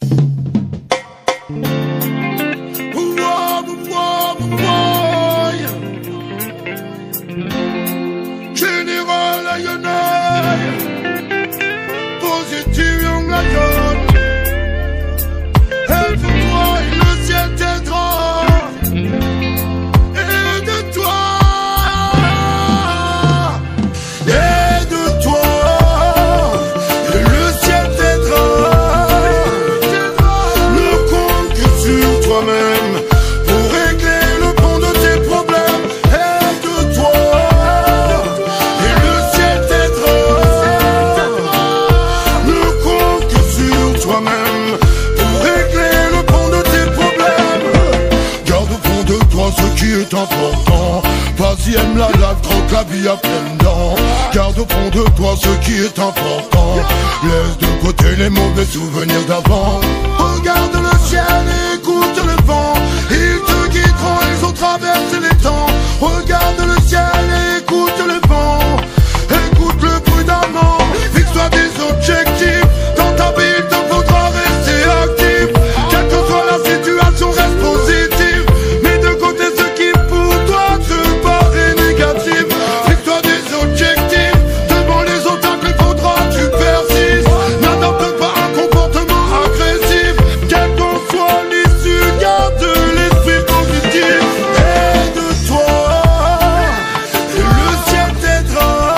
Général Lionel, positif Young Lion. Et pour toi, le ciel t'aidera. Et de toi, le ciel t'aidera. Ne compte que sur toi-même pour régler le pont de tes problèmes. Aide-toi, et le ciel t'aidera. Ne compte que sur toi-même pour régler le pont de tes problèmes. Garde au fond de toi ce qui est important. Vas-y, aime la life, croque la vie à pleines dents. Garde au fond de toi ce qui est important. Laisse de côté les mauvais souvenirs d'avant. Regarde le ciel et écoute le vent. Ils te guideront, ils ont traversé les temps. Regarde le ciel et écoute le vent. Écoute-le prudemment. Fixe-toi des objectifs. Dans ta vie, il te faudra rester actif. Quelle que soit la situation, reste positive. Mets de côté ce qui pour toi te paraît négatif. Fixe-toi des objectifs. Devant les obstacles, il faudra que tu persistes. N'adopte pas un comportement agressif. Quelle qu'en soit l'issue, garde l'esprit positif. Aide-toi, et le ciel t'aidera.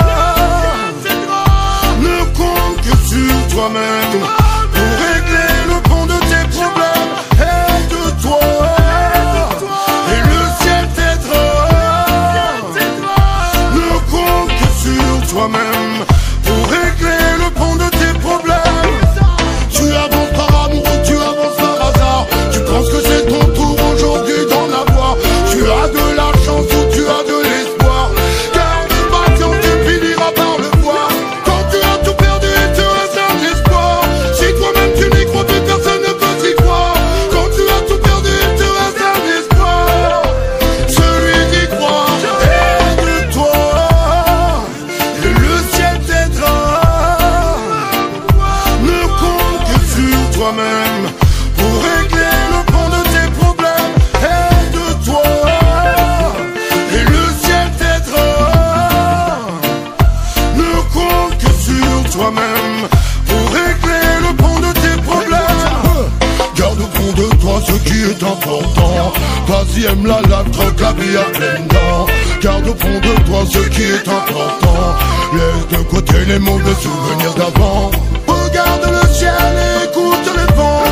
Ne compte que sur toi-même pour régler le pont de tes problèmes. Aide-toi, et le ciel t'aidera. Ne compte que sur toi-même pour régler le pont de tes problèmes. Tu avances par amour ou tu avances par hasard. Tu penses que c'est ton tour aujourd'hui d'en avoir. Tu as de la chance ou tu as de l'espoir. Garde patience, tu finiras par le voir. Quand tu as tout perdu, il te reste un espoir. Si toi-même tu n'y crois plus, personne ne peut t'y croire. Quand tu as tout perdu, il te reste un espoir. Celui qui croit, aide-toi, et le ciel t'aidera. Ne compte que sur toi-même pour régler le pont de tes problèmes. Aide-toi, et le ciel t'aidera. Ne compte que sur toi-même pour régler le pont de tes problèmes. Garde au fond de toi ce qui est important. Vas-y, aime la life, croque la vie à pleines dents. Garde au fond de toi ce qui est important. Laisse de côté les mauvais souvenirs d'avant. Regarde le ciel et écoute le vent.